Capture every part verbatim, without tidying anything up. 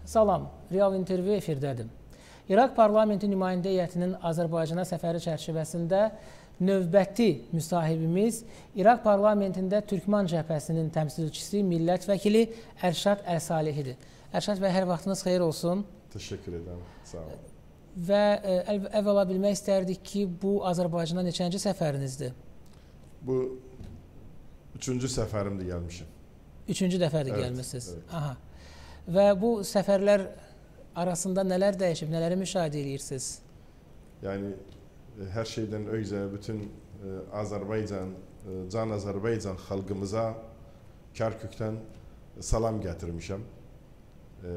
Salam, Real intervyu efirdədir. İraq Parlamenti nümayəndə heyətinin Azərbaycana səfəri çərçivəsində növbəti müsahibimiz İraq Parlamentində Türkmen cəbhəsinin təmsilçisi, millət vəkili Ərşad Əl-Salihidir. Ərşad bəy, hər vaxtınız xeyir olsun. Teşekkür ederim, sağ olun. Və əvvəla bilmək istərdik ki, bu Azərbaycana neçənci səfərinizdir? Bu üçüncü səfərimdir gəlmişim. Üçüncü dəfədir evet, gəlmişsiniz. Evet. Aha. Və bu səfərlər arasında nələr dəyişib, nələri müşahidə edirsiniz? Yani e, her şeyden önce bütün e, Azerbaycan, e, Can Azerbaycan halkımıza Kerkük'ten salam getirmişim. E, e,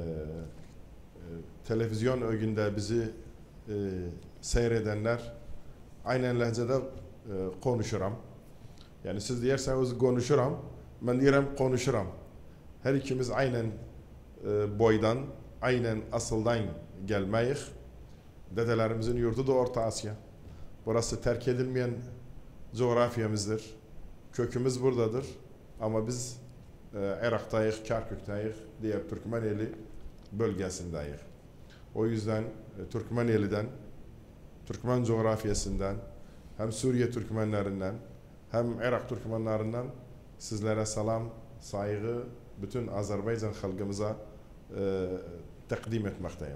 televizyon ögünde bizi e, seyredenler aynen lehçede e, konuşuram. Yani siz diyerseniz konuşuram, ben diyelim konuşuram. Her ikimiz aynen e, boydan, aynen asıldan gelmeyik. Dedelerimizin yurdu da Orta Asya. Burası terk edilmeyen coğrafyamızdır. Kökümüz buradadır. Ama biz e, Irak'tayız, Kerkük'tayız, diye Türkmeneli bölgesindeyiz. O yüzden e, Türkmeneli'den, Türkmen coğrafyasından, hem Suriye Türkmenlerinden, hem Irak Türkmenlerinden sizlere selam, saygı, bütün Azerbaycan halkımıza e, takdim etmekteyim.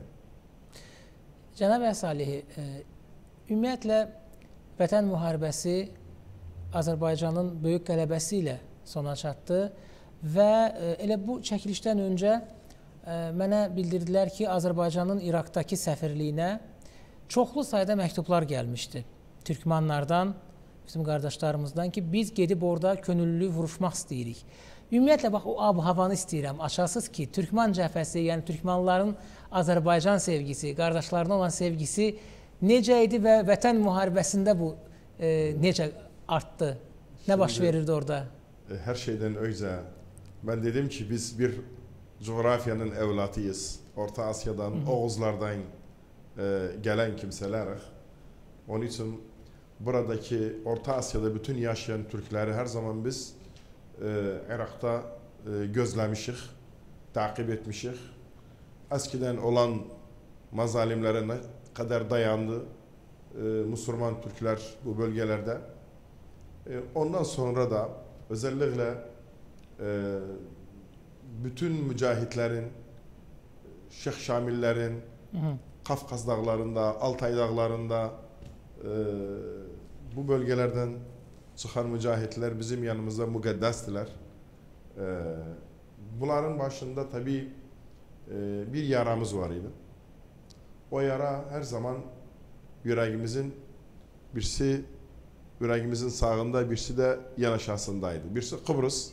Cənab Əl-Salihi, e, ümumiyyətlə Vətən müharibəsi Azərbaycanın böyük qələbəsi ilə sona çatdı və e, elə bu çəkilişdən öncə e, mənə bildirdilər ki, Azərbaycanın İraqdakı səfirliyinə çoxlu sayda məktublar gəlmişdi Türkmenlardan, bizim qardaşlarımızdan ki, biz gedib orada könüllü vuruşmaq istəyirik. Ümumiyyətlə, bax, o ab-havanı istəyirəm. Açasız ki, Türkmen cəbhəsi, yəni Türkmenlərin Azərbaycan sevgisi, qardaşlarına olan sevgisi necə idi və Vətən müharibəsində bu e, necə artdı? Nə baş verirdi orada? Her şeyden önce ben dedim ki biz bir coğrafyanın evlatıyız. Orta Asya'dan, hı hı. Oğuzlardan e, gelen kimseleriz. Onun için buradaki Orta Asya'da bütün yaşayan Türkleri her zaman biz e, Irak'ta e, gözlemişik, takip etmişik. Eskiden olan mazalimlere ne kadar dayandı e, Müslüman Türkler bu bölgelerde. E, ondan sonra da özellikle e, bütün mücahitlerin, Şeyh Şamillerin, hı hı. Kafkas dağlarında, Altay dağlarında e, bu bölgelerden çıkan mücahitler bizim yanımızda mukaddestiler. E, bunların başında tabii e, bir yaramız var idi. O yara her zaman yüreğimizin birisi yüreğimizin sağında, birisi de yan aşağısındaydı. Birisi Kıbrıs,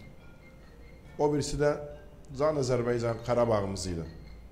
o birisi de Can Azerbaycan Karabağ'ımızıydı.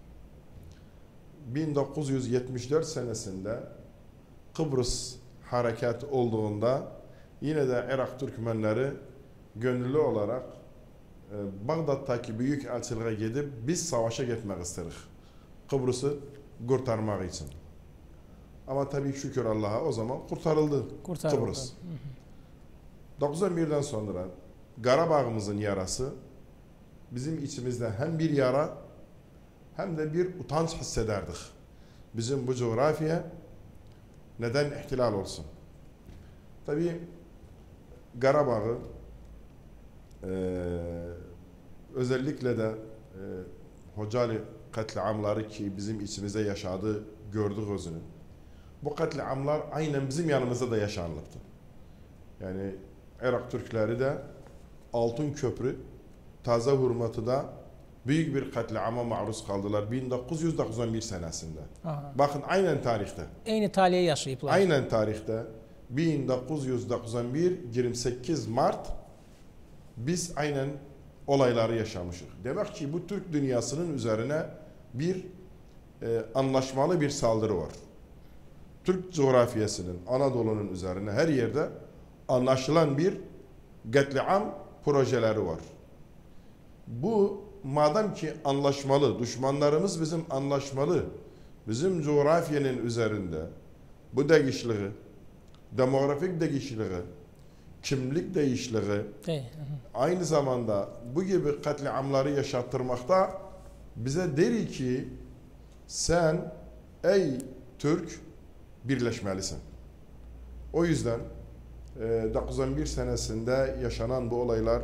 bin dokuz yüz yetmiş dört senesinde Kıbrıs harekat olduğunda yine de Irak Türkmenleri gönüllü olarak e, Bağdat'taki büyük elçiliğe gidip biz savaşa gitmek istedik. Kıbrıs'ı kurtarmak için. Ama tabii şükür Allah'a o zaman kurtarıldı, kurtarıldı. Kıbrıs. doksan birden sonra Karabağ'ımızın yarası bizim içimizde hem bir yara hem de bir utanç hissederdik. Bizim bu coğrafya neden ihtilal olsun? Tabii Karabağ'ı e, özellikle de e, Hocalı katliamları ki bizim içimizde yaşadığı gördük özünü. Bu katliamlar aynen bizim yanımızda da yaşanlıktı. Yani Irak Türkleri de Altın Köprü, Taze Hurmatı'da büyük bir katliama maruz kaldılar bin dokuz yüz doksan bir senesinde. Aha. Bakın aynen tarihte. Aynı talihe yaşayıplar. Aynen tarihte bin dokuz yüz doksan bir yirmi sekiz Mart biz aynen olayları yaşamışız. Demek ki bu Türk dünyasının üzerine bir e, anlaşmalı bir saldırı var. Türk coğrafyasının, Anadolu'nun üzerine her yerde anlaşılan bir katliam projeleri var. Bu madem ki anlaşmalı, düşmanlarımız bizim anlaşmalı, bizim coğrafyanın üzerinde bu değişikliği, demografik değişikliği, kimlik değişikliği, aynı zamanda bu gibi katliamları yaşattırmakta bize der ki sen ey Türk birleşmelisin. O yüzden e, doksan bir senesinde yaşanan bu olaylar e,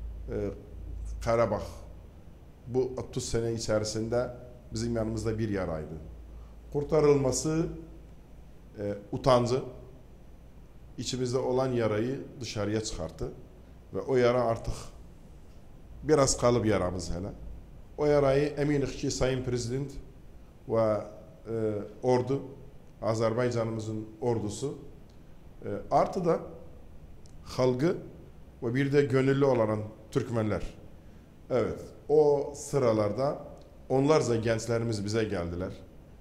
Karabağ bu otuz sene içerisinde bizim yanımızda bir yaraydı. Kurtarılması e, utancı, içimizde olan yarayı dışarıya çıkarttı ve o yara artık biraz kalıp yaramız hele. O yarayı eminim ki Sayın Prezident ve e, ordu, Azerbaycanımızın ordusu e, artı da halkı ve bir de gönüllü olan Türkmenler. Evet, o sıralarda onlarca gençlerimiz bize geldiler.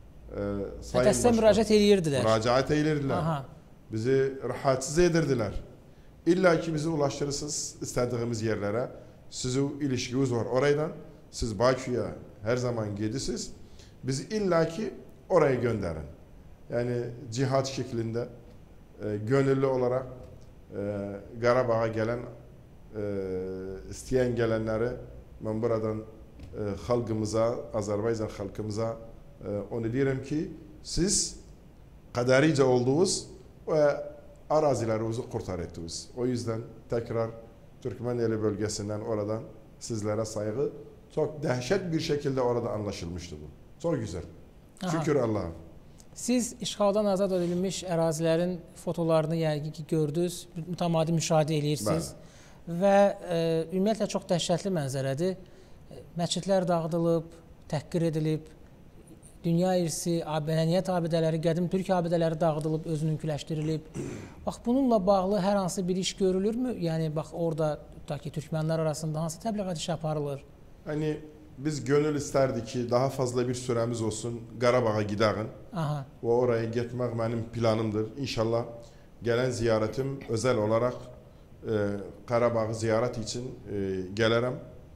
Ee, Sayın Başkan, müracaat eylirdiler. Müracaat eylirdiler. Aha. Bizi rahatsız edirdiler. İlla ki bizi ulaştırırsınız istediğimiz yerlere. Sizin ilişkiniz var oradan. Siz Bakü'ye her zaman gidiyorsunuz. Bizi illa ki oraya gönderin. Yani cihat şeklinde e, gönüllü olarak e, Karabağ'a gelen e, isteyen gelenleri ben buradan e, halkımıza, Azerbaycan halkımıza e, onu diyorum ki siz kaderice olduğunuz ve arazilerimizi kurtardınız. O yüzden tekrar Türkmeneli bölgesinden oradan sizlere saygı, çok dehşet bir şekilde orada anlaşılmıştı bu. Çok güzel. Aha. Şükür Allah'a. Siz işğaldan azad edilmiş ərazilərin fotolarını yəqin ki gördünüz, mütəmadi müşahidə edirsiniz. Bəli. Və e, ümumiyyətlə çox dəhşətli mənzərədir. Məscidlər dağıdılıb, təhqir edilib, dünya irsi, mədəniyyət abidələri, qədim türk abidələri dağıdılıb, özününküləşdirilib. Bax, bununla bağlı hər hansı bir iş görülürmü? Yəni, bax, oradakı türkmenlər arasında hansı təbliğat işi aparılır? Hani biz gönül isterdik ki daha fazla bir süremiz olsun, Qarabağ'a gidelim. Aha. Ve oraya gitmek benim planımdır. İnşallah gelen ziyaretim özel olarak e, Qarabağ'ı ziyaret için e, gelirim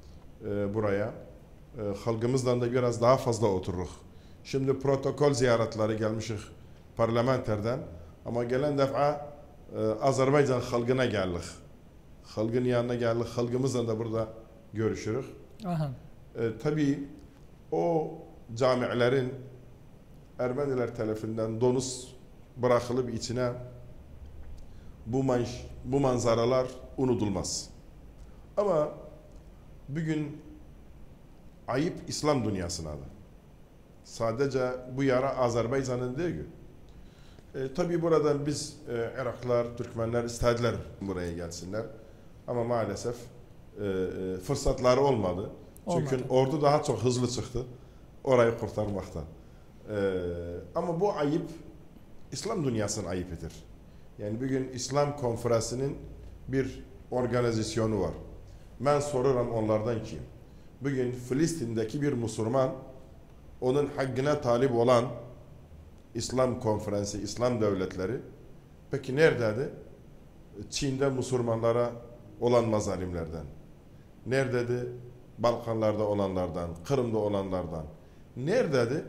e, buraya. E, halkımızdan da biraz daha fazla otururuz. Şimdi protokol ziyaretleri gelmişik parlamenterden ama gelen defa e, Azerbaycan halkına geldik. Halkın yanına geldik, halkımızla da burada görüşürüz. Aha. E, tabii o camilerin Ermeniler tarafından donuz bırakılıp içine bu, man bu manzaralar unutulmaz. Ama bugün ayıp İslam dünyasına da. Sadece bu yara Azerbaycan'ın değil. E, tabii buradan biz e, Iraklar, Türkmenler istediler buraya gelsinler. Ama maalesef e, e, fırsatları olmadı. Çünkü olmadı. Ordu daha çok hızlı çıktı orayı kurtarmakta. Ee, ama bu ayıp İslam dünyasının ayıpıdır. Yani bugün İslam konferansının bir organizasyonu var. Ben soruyorum onlardan ki bugün Filistin'deki bir Müslüman onun hakkına talip olan İslam konferansı, İslam devletleri peki neredeydi? Çin'de Müslümanlara olan mazalimlerden. Neredeydi? Balkanlarda olanlardan, Kırım'da olanlardan. Neredeydi?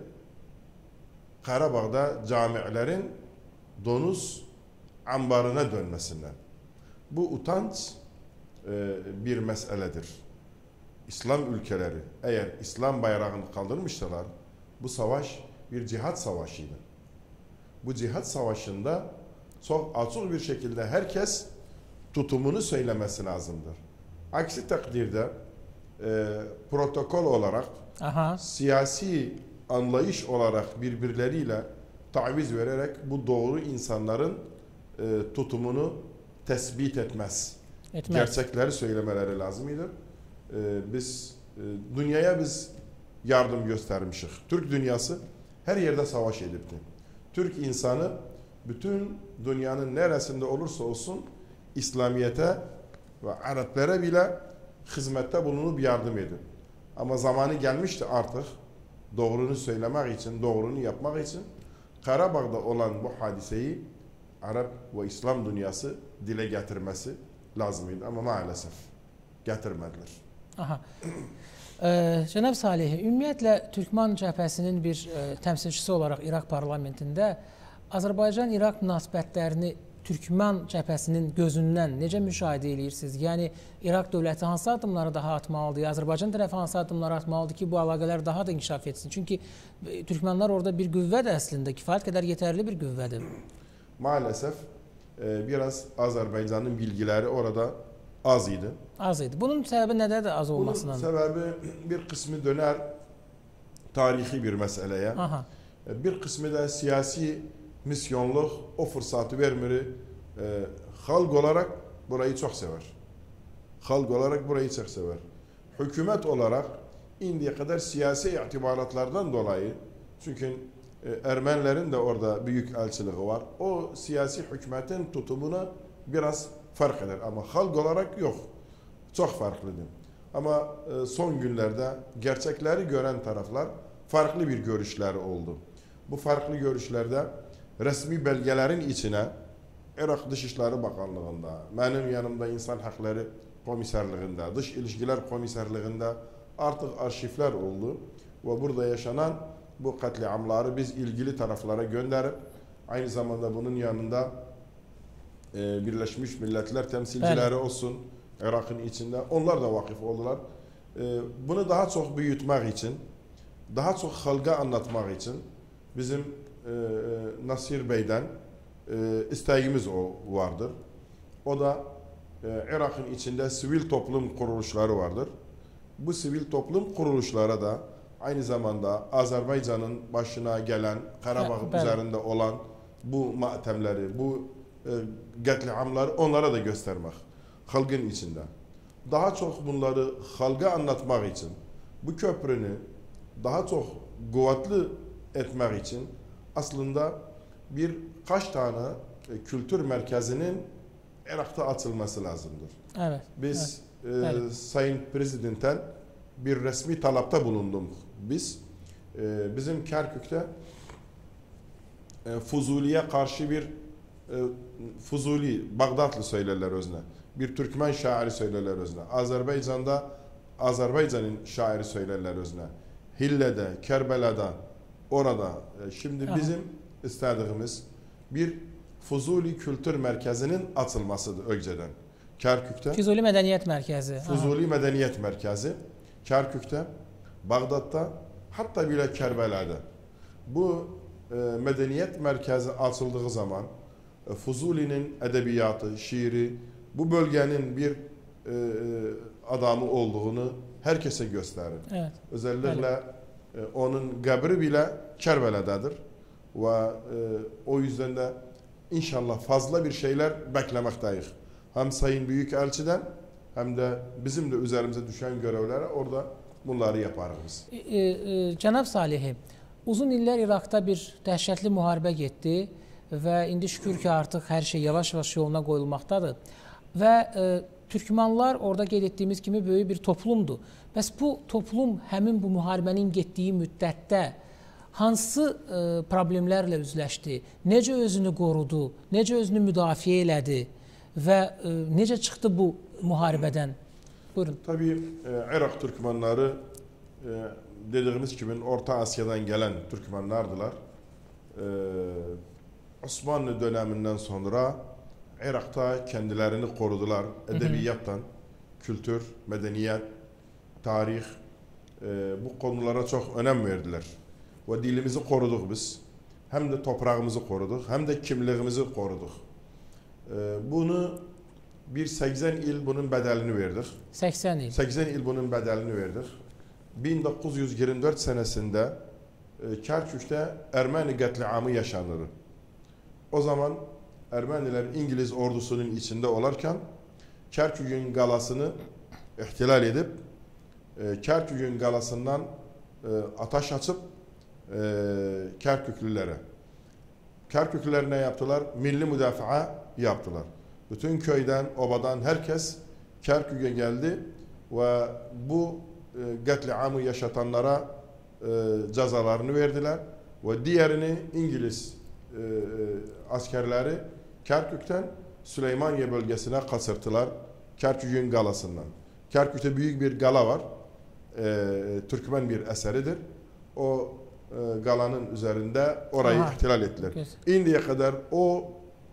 Karabağ'da camilerin donuz ambarına dönmesinden. Bu utanç e, bir meseledir. İslam ülkeleri eğer İslam bayrağını kaldırmışsalar bu savaş bir cihat savaşıydı. Bu cihat savaşında çok açık bir şekilde herkes tutumunu söylemesi lazımdır. Aksi takdirde e, protokol olarak Aha. siyasi anlayış olarak birbirleriyle taviz vererek bu doğru insanların e, tutumunu tespit etmez. etmez. Gerçekleri söylemeleri lazımdır. E, biz e, dünyaya biz yardım göstermişik. Türk dünyası her yerde savaş edipti. Türk insanı bütün dünyanın neresinde olursa olsun İslamiyet'e ve Araplara bile hizmette bulunup yardım edin. Ama zamanı gelmişti artık doğrunu söylemek için, doğrunu yapmak için Karabağ'da olan bu hadiseyi Arap ve İslam dünyası dile getirmesi lazımdı ama maalesef getirmediler. Aha. Ee, Cənab Salih, ümumiyyətlə Türkmen cəbhəsinin bir e, təmsilçisi olaraq İraq parlamentində Azərbaycan-İraq münasibətlərini Türkmen cəbhəsinin gözündən necə müşahidə edirsiniz? Yəni İraq dövləti hansı addımları daha atmalıdır? Azərbaycan tərəfi hansı addımları atmalıdır ki, bu əlaqələr daha da inkişaf etsin? Çünki Türkmenlər orada bir qüvvədir əslində, kifayət qədər yetərli bir qüvvədir. Maalesef e, biraz Azerbaycan'ın bilgileri orada az idi. Az idi. Bunun səbəbi nədədir az olmasının? Bunun səbəbi bir kısmı döner tarihi bir meseleye. Aha. Bir kısmı da siyasi misyonluq, o fırsatı vermir. E, halk olarak burayı çok sever. Halk olarak burayı çok sever. Hükümet olarak indiye kadar siyasi itibaratlardan dolayı, çünkü e, Ermenilerin de orada büyük elçiliği var. O siyasi hükümetin tutumuna biraz fark eder. Ama halk olarak yok. Çok farklıdır. Ama e, son günlerde gerçekleri gören taraflar farklı bir görüşleri oldu. Bu farklı görüşlerde resmi belgelerin içine Irak Dışişleri Bakanlığı'nda, benim yanımda İnsan Hakları Komiserliğinde, Dış İlişkiler Komiserliğinde artık arşivler oldu. Ve burada yaşanan bu katliamları biz ilgili taraflara gönderip aynı zamanda bunun yanında e, Birleşmiş Milletler temsilcileri evet. olsun Irak'ın içinde onlar da vakıf oldular. E, bunu daha çok büyütmek için, daha çok halka anlatmak için bizim e, Nasir Bey'den e, isteğimiz o vardır. O da e, Irak'ın içinde sivil toplum kuruluşları vardır. Bu sivil toplum kuruluşlara da aynı zamanda Azerbaycan'ın başına gelen Karabağ evet, üzerinde olan bu matemleri, bu e, katliamları onlara da göstermek. Halkın içinde. Daha çok bunları halka anlatmak için, bu köprünü daha çok kuvvetli etmek için aslında birkaç tane e, kültür merkezinin Irak'ta açılması lazımdır. Evet. Biz evet. E, evet. Sayın Prezident'ten bir resmi talapta bulunduk. Biz e, bizim Kerkük'te e, Fuzuli'ye karşı bir e, Fuzuli, Bağdatlı söylerler özne. Bir Türkmen şairi söylerler özne. Azerbaycan'da Azerbaycan'ın şairi söylerler özne. Hille'de, Kerbela'da, orada. E, şimdi Aha. bizim istediğimiz bir Fuzuli Kültür Merkezi'nin açılmasıdır önceden. Kerkük'te. Fuzuli Medeniyet Merkezi. Fuzuli Aha. Medeniyet Merkezi. Kerkük'te, Bağdat'ta, hatta bile Kerbela'da. Bu e, medeniyet merkezi açıldığı zaman e, Fuzuli'nin edebiyatı, şiiri, bu bölgenin bir e, adamı olduğunu herkese gösterir. Evet. Özellikle e, onun kabri bile Kerbela'dadır. Ve e, o yüzden de inşallah fazla bir şeyler beklemekteyiz. Hem Sayın Büyükelçiden hem de bizim de üzerimize düşen görevlere orada bunları yaparız. E, e, Cənab Salihi, uzun illər İraqda bir dəhşətli müharibə getdi və indi şükür ki artıq hər şey yavaş-yavaş yoluna qoyulmaqdadır. Və e, Türkmenlər orada qeyd etdiyimiz kimi böyük bir toplumdur. Bəs bu toplum həmin bu müharibənin getdiyi müddətdə hansı e, problemlərlə üzləşdi? Necə özünü qorudu? Necə özünü müdafiə elədi? Və e, necə çıxdı bu muharebeden? Buyurun. Tabii e, Irak Türkmenleri e, dediğimiz gibi Orta Asya'dan gelen Türkmenlerdiler. E, Osmanlı döneminden sonra Irak'ta kendilerini korudular. Edebiyattan, kültür, medeniyet, tarih e, bu konulara çok önem verdiler. Ve dilimizi koruduk biz. Hem de toprağımızı koruduk, hem de kimliğimizi koruduk. E, bunu bir seksen il bunun bedelini verdik. seksen il. seksen il bunun bedelini verdik. bin dokuz yüz yirmi dört senesinde e, Kerkük'te Ermeni katliamı yaşanır. O zaman Ermeniler İngiliz ordusunun içinde olarken Kerkük'ün galasını ihtilal edip e, Kerkük'ün galasından e, ateş açıp e, Kerküklülere. Kerküklüler ne yaptılar? Milli müdafaa yaptılar. Bütün köyden, obadan herkes Kerkük'e geldi ve bu e, katliamı yaşatanlara e, cezalarını verdiler ve diğerini İngiliz e, askerleri Kerkük'ten Süleymaniye bölgesine kasırttılar. Kerkük'ün galasından. Kerkük'te büyük bir gala var. E, Türkmen bir eseridir. O e, galanın üzerinde orayı Aha. ihtilal ettiler. Kesin. İndiye kadar o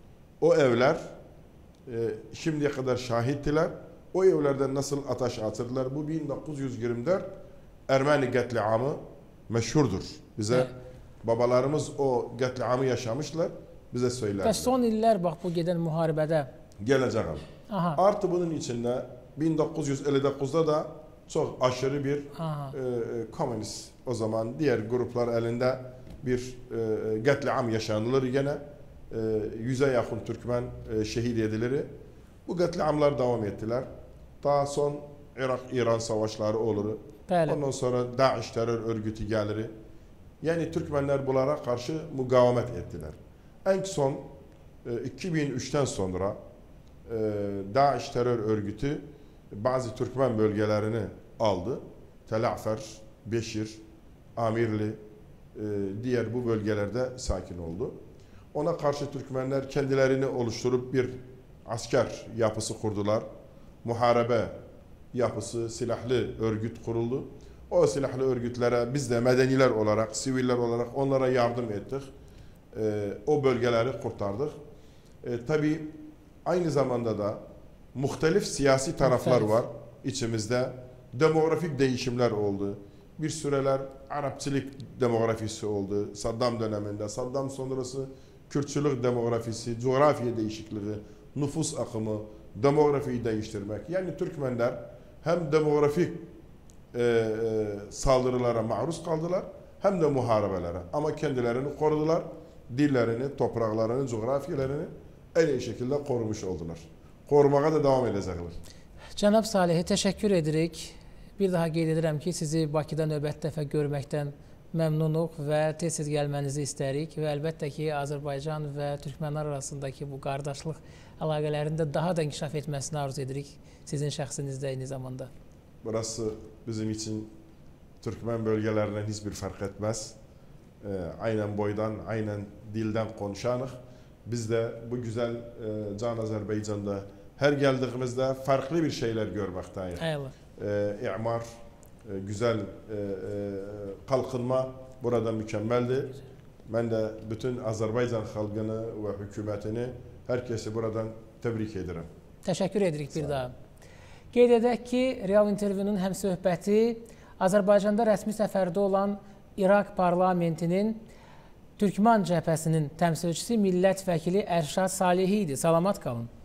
o evler e, şimdiye kadar şahittiler. O evlerden nasıl ateş atırdılar? Bu bin dokuz yüz yirmi dört Ermeni katliamı meşhurdur. Bize evet. babalarımız o katliamı yaşamışlar. Bize söylerler. Ve son iller bak bu giden muharebede. Geleceğim. Artı bunun içinde bin dokuz yüz elli dokuzda da çok aşırı bir e, komünist o zaman diğer gruplar elinde bir e, katliam yaşanılır gene. E, yüze yakın Türkmen e, şehit edilir. Bu katliamlar devam ettiler. Daha son Irak-İran savaşları olur. Bəli. Ondan sonra Daesh terör örgütü gelir. Yani Türkmenler bunlara karşı mukavemet ettiler. En son e, iki bin üçten sonra e, Daesh terör örgütü bazı Türkmen bölgelerini aldı. Tel Afer, Beşir, Amirli, e, diğer bu bölgelerde sakin oldu. Ona karşı Türkmenler kendilerini oluşturup bir asker yapısı kurdular. Muharebe yapısı, silahlı örgüt kuruldu. O silahlı örgütlere biz de medeniler olarak, siviller olarak onlara yardım ettik. E, o bölgeleri kurtardık. E, tabii aynı zamanda da muhtelif siyasi taraflar var içimizde. Demografik değişimler oldu. Bir süreler Arapçılık demografisi oldu. Saddam döneminde, Saddam sonrası Kürtçülük demografisi, coğrafya değişikliği, nüfus akımı, demografiyi değiştirmek. Yani Türkmenler hem demografik e, e, saldırılara maruz kaldılar hem de muharebelere. Ama kendilerini korudular. Dillerini, topraklarını, coğrafyalarını en iyi şekilde korumuş oldular. Korumaya da devam edecekler. Cənab Salih'e teşekkür edirik. Bir daha qeyd edirəm ki, sizi Bakıda növbəti dəfə görməkdən məmnunuq və tez-tez gəlmənizi istərik və əlbəttə ki, Azərbaycan və Türkmenlər arasındakı bu qardaşlıq əlaqələrində daha da inkişaf etməsini arzu edirik sizin şəxsinizdə eyni zamanda. Burası bizim için Türkmen bölgelerinden hiçbir fark etmez. E, aynen boydan, aynen dilden konuşanıq. Biz de bu güzel e, Can Azerbaycan'da her geldiğimizde farklı bir şeyler görmekteyiz. Eyvallah. E, İmar, e, güzel e, e, kalkınma burada mükemmeldi. Ben de bütün Azerbaycan halkını ve hükümetini, herkesi buradan tebrik ederim. Teşekkür edirik bir daha. Qeyd edək ki, Real intervyunun həm söhbəti Azərbaycanda rəsmi səfərdə olan İraq parlamentinin Türkmen cəbhəsinin təmsilçisi millət vəkili Ərşad Salihi idi. Salamat qalın.